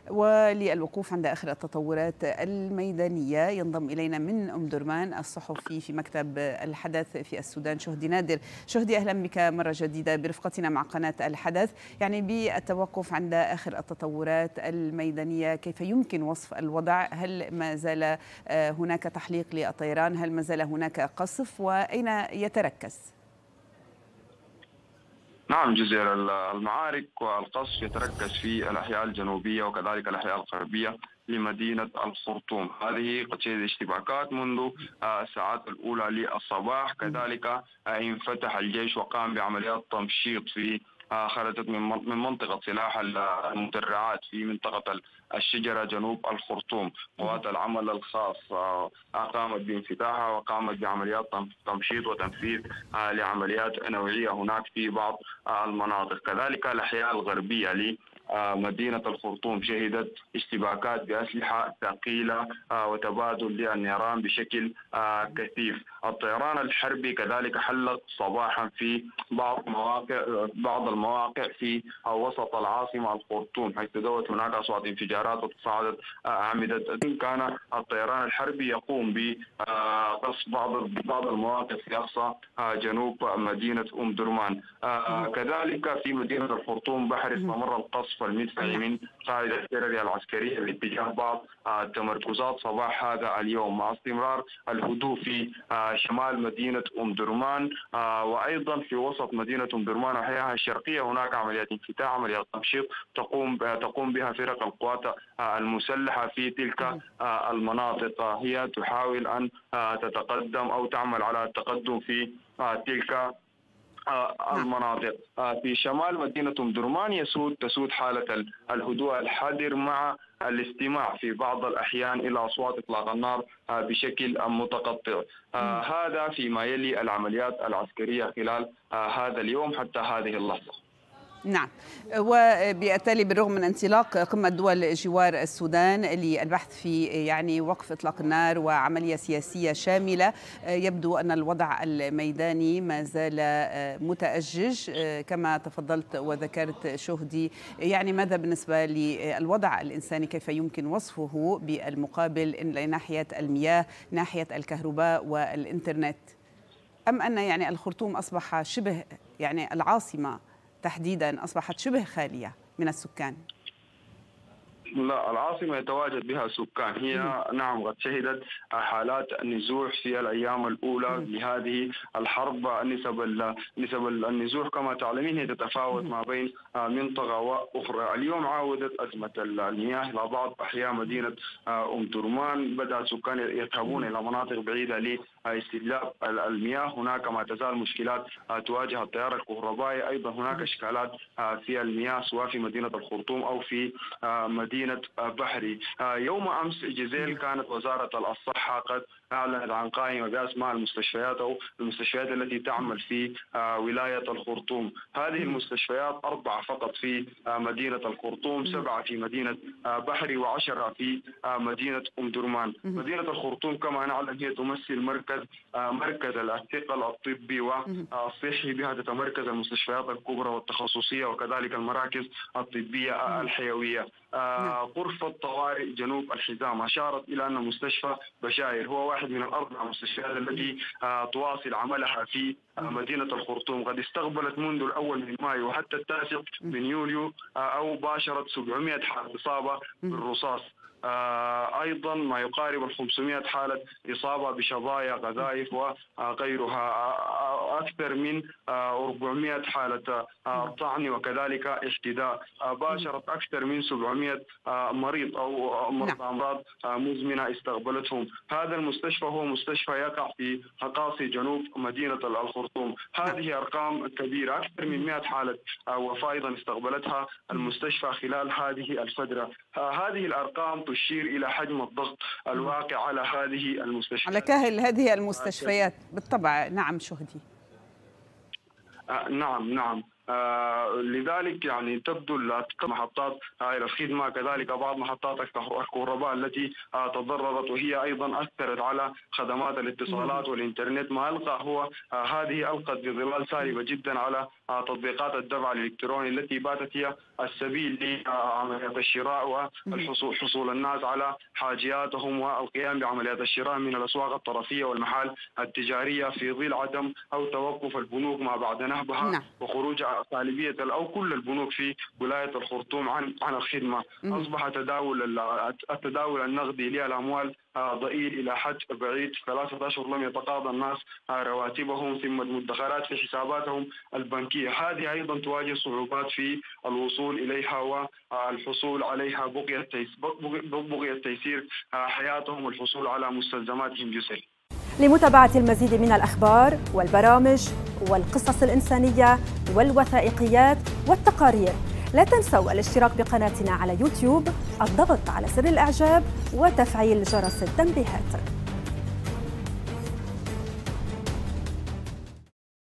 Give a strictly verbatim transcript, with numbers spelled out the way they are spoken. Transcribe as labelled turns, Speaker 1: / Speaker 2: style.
Speaker 1: وللوقوف عند آخر التطورات الميدانية ينضم إلينا من أم درمان الصحفي في مكتب الحدث في السودان شهدي نادر. شهدي، أهلا بك مرة جديدة برفقتنا مع قناة الحدث. يعني بالتوقف عند آخر التطورات الميدانية، كيف يمكن وصف الوضع؟ هل ما زال هناك تحليق للطيران؟ هل ما زال هناك قصف؟ وأين يتركز؟
Speaker 2: نعم، جزير المعارك والقصف يتركز في الأحياء الجنوبية وكذلك الأحياء الغربية لمدينة الخرطوم. هذه قد شهدت اشتباكات منذ الساعات الأولى للصباح. كذلك انفتح الجيش وقام بعمليات تمشيط في خرجت من منطقة سلاح المدرعات في منطقة الشجرة جنوب الخرطوم. قوات العمل الخاص قامت بانفتاحها وقامت بعمليات تمشيط وتنفيذ لعمليات نوعية هناك في بعض المناطق. كذلك الأحياء الغربية مدينة الخرطوم شهدت اشتباكات بأسلحة ثقيلة وتبادل للنيران بشكل كثيف. الطيران الحربي كذلك حلق صباحا في بعض مواقع بعض المواقع في وسط العاصمة الخرطوم، حيث تدوت هناك أصوات انفجارات وتصاعدت أعمدة. كان الطيران الحربي يقوم بقصف بعض بعض المواقع في أقصى جنوب مدينة أم درمان. كذلك في مدينة الخرطوم بحر استمر القصف المدفعي من قاعدة الترري العسكرية باتجاه بعض التمركزات صباح هذا اليوم، مع استمرار الهدوء في شمال مدينة أم درمان وأيضا في وسط مدينة أم درمان وأحيائها الشرقية. هناك عمليات انفتاح، عمليات تمشيط تقوم تقوم بها فرق القوات المسلحة في تلك المناطق. هي تحاول أن تتقدم أو تعمل على التقدم في تلك المناطق. في شمال مدينة أم درمان يسود تسود حالة الهدوء الحذر مع الاستماع في بعض الأحيان إلى أصوات إطلاق النار بشكل متقطع. هذا فيما يلي العمليات العسكرية خلال هذا اليوم حتى هذه اللحظة.
Speaker 1: نعم، وبالتالي بالرغم من انطلاق قمة دول جوار السودان للبحث في يعني وقف إطلاق النار وعملية سياسية شاملة، يبدو أن الوضع الميداني ما زال متأجج كما تفضلت وذكرت شهدي. يعني ماذا بالنسبة للوضع الإنساني؟ كيف يمكن وصفه بالمقابل من ناحية المياه، ناحية الكهرباء والإنترنت؟ أم أن يعني الخرطوم أصبح شبه يعني العاصمة تحديدا أصبحت شبه خالية من السكان؟
Speaker 2: لا، العاصمة يتواجد بها سكان. هي نعم قد شهدت حالات النزوح في الأيام الأولى لهذه الحرب. نسب نسب النزوح كما تعلمين هي تتفاوت ما بين منطقة وأخرى. اليوم عاودت أزمة المياه إلى بعض أحياء مدينة أم درمان. بدأ السكان يذهبون إلى مناطق بعيدة لاستجلاب المياه. هناك ما تزال مشكلات تواجه التيار الكهربائي. أيضا هناك إشكالات في المياه سواء في مدينة الخرطوم أو في مدينة بحري. يوم أمس جزيل كانت وزارة الصحة قد أعلنت عن قائمة بأسماء المستشفيات أو المستشفيات التي تعمل في ولاية الخرطوم. هذه المستشفيات أربعة فقط في مدينة الخرطوم، سبعة في مدينة بحري وعشرة في مدينة أم درمان. مدينة الخرطوم كما نعلم هي تمثل مركز مركز الثقل الطبي والصحي. بها تتمركز المستشفيات الكبرى والتخصصية وكذلك المراكز الطبية الحيوية. غرفة طوارئ جنوب الحزام أشارت إلى أن مستشفى بشاير هو واحد من الأربع مستشفيات التي تواصل عملها في مدينة الخرطوم. قد استقبلت منذ الأول من مايو وحتى التاسع من يوليو أو باشرت سبعمائة حالة إصابة بالرصاص. أيضا ما يقارب ال خمسمائة حالة إصابة بشظايا قذائف وغيرها. أكثر من أربعمائة حالة طعن وكذلك احتداء. باشرت أكثر من سبعمائة مريض أو أمراض مزمنة استقبلتهم. هذا المستشفى هو مستشفى يقع في أقاصي جنوب مدينة الخرطوم. هذه أرقام كبيرة. أكثر من مائة حالة وفاة أيضا استقبلتها المستشفى خلال هذه الفترة. هذه الأرقام تشير إلى حجم الضغط الواقع على هذه المستشفيات،
Speaker 1: على كاهل هذه المستشفيات بالطبع. نعم شهدي.
Speaker 2: آه نعم نعم لذلك يعني تبدو محطات الخدمة كذلك بعض محطات الكهرباء التي تضررت، وهي أيضا أثرت على خدمات الاتصالات والإنترنت. ما ألقى هو هذه ألقت بظلال سالبة جدا على تطبيقات الدفع الإلكتروني التي باتت هي السبيل لعمليات الشراء والحصول حصول الناس على حاجياتهم والقيام بعمليات الشراء من الأسواق الطرفية والمحال التجارية في ظل عدم أو توقف البنوك ما بعد نهبها نعم. وخروج غالبية أو كل البنوك في ولاية الخرطوم عن عن الخدمة. أصبح تداول التداول النقدي للأموال ضئيل إلى حد بعيد، ثلاثة أشهر لم يتقاضى الناس رواتبهم ثم المدخرات في حساباتهم البنكية. هذه أيضا تواجه صعوبات في الوصول إليها والحصول عليها بقي التيسير حياتهم والحصول على مستلزماتهم جسر.
Speaker 3: لمتابعة المزيد من الأخبار والبرامج والقصص الإنسانية والوثائقيات والتقارير لا تنسوا الاشتراك بقناتنا على يوتيوب، الضغط على زر الإعجاب وتفعيل جرس التنبيهات.